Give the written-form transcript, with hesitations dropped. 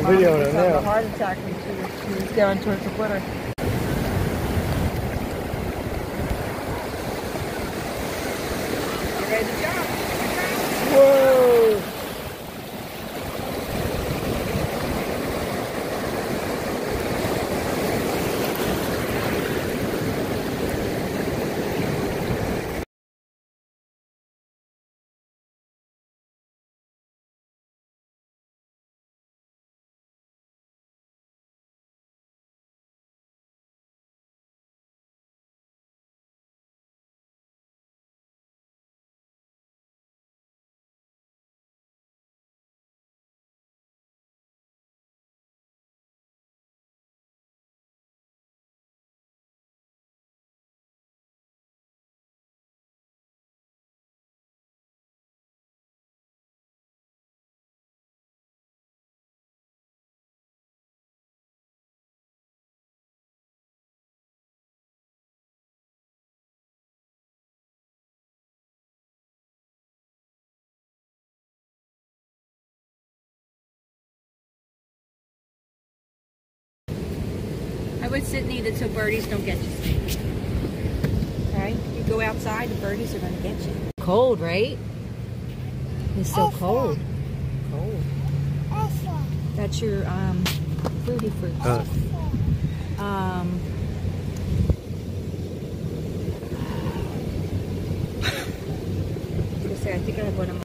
video it now. A heart attack when she was going towards the water. You ready to jump? Whoa! I would sit and eat it so birdies don't get you. Okay? You go outside, the birdies are going to get you. Cold, right? It's so cold. Cold. That's your fruity fruit. I think I have one of